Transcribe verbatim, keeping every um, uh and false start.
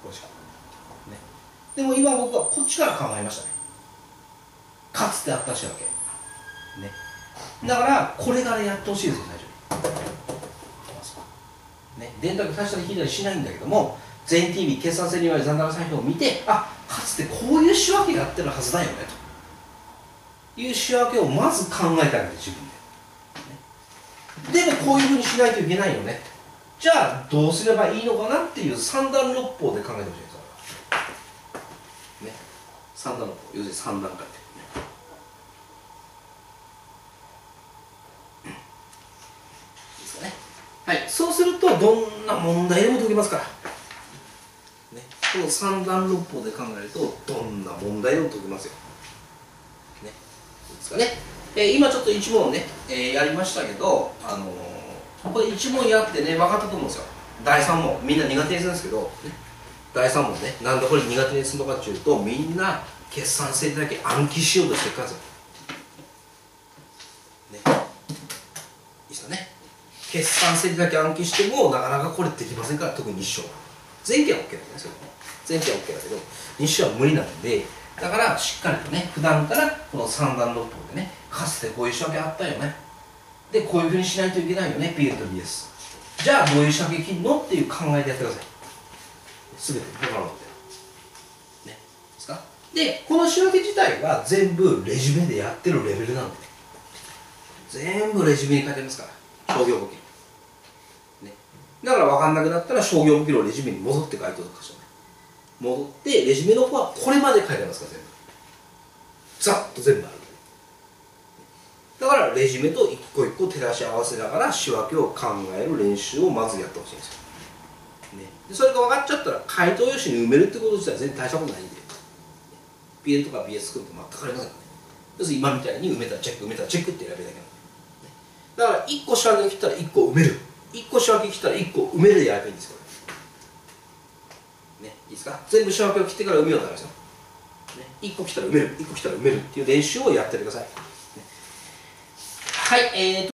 こっちから、ね、でも今僕はこっちから考えましたね。かつてあった仕分け、ね、だからこれからやってほしいですよ、最初に、ね、電卓足したり引いたりしないんだけども、全 ティービー 決算セリ割り残高算評を見て、あ、かつてこういう仕分けがやってるはずだよねという仕分けをまず考えてあげて、自分で、ね、でもこういうふうにしないといけないよね、じゃあどうすればいいのかなっていう三段六法で考えてほしいんです、ね、三段六法、要するに三段階で、ね、いいですかね。はい、そうするとどんな問題でも解けますから、ね、この三段六法で考えるとどんな問題でも解けますよ、ね、いいですかね。えー、今ちょっと一問ね、えー、やりましたけど、あのー、これ一問やってね、分かったと思うんですよ。だいさん問、みんな苦手にするんですけど、ね、だいさん問ね、なんでこれ苦手にするのかっていうと、みんな決算性だけ暗記しようとしてるからですよ。ね、いいですかね。決算性だけ暗記してもなかなかこれできませんから、特に日照。前期は OK なんですよ。前期は OK だけど、日照は無理なんで、だからしっかりとね、普段からこの三段六法でね、かつてこういう仕分けあったよね。で、こういうふうにしないといけないよね、ピーエル と ビーエス。じゃあどういう仕分け切るのっていう考えでやってください。すべて分かろうって。ね。ですか？で、この仕分け自体は全部レジュメでやってるレベルなんで、全部レジュメに書いてますから、商業簿記録。ね。だから分かんなくなったら商業簿記録をレジュメに戻って書いておくかしらね。戻って、レジュメの方はこれまで書いてありますから、全部。ざっと全部ある。だからレジュメと一個一個照らし合わせながら仕分けを考える練習をまずやってほしいんですよ、ね、でそれが分かっちゃったら回答用紙に埋めるってこと自体は全然大したことないんで、 ピーエル とか ビーエス 作ると全くありませんからね。要するに今みたいに埋めたらチェック、埋めたらチェックって選べるだけなんで、ね、だからいっこ仕分けが来たらいっこ埋める、いっこ仕分け来たらいっこ埋めるでやればいいんですよ、ね、いいですか。全部仕分けを切ってから埋めようとなりますよ、ね、いっこ来たら埋める、いっこ来たら埋めるっていう練習をやっててください。はい、えーと